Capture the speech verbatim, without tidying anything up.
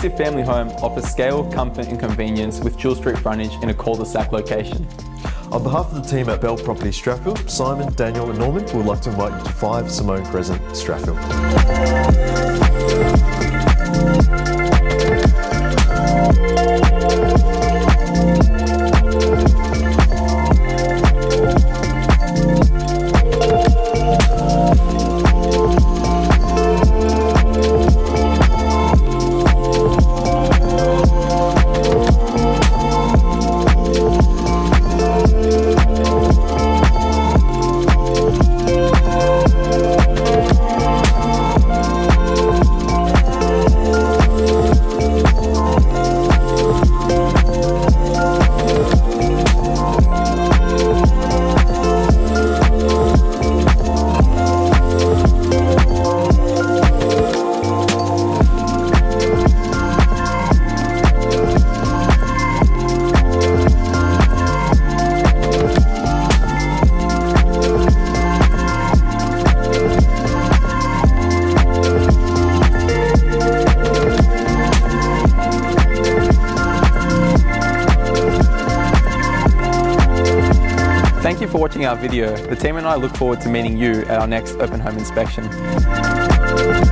expansive family home offers scale, comfort and convenience with dual street frontage in a cul-de-sac location. On behalf of the team at Belle Property Strathfield, Simon, Daniel and Norman would like to invite you to five Simone Crescent, Strathfield. Thank you for watching our video. The team and I look forward to meeting you at our next open home inspection.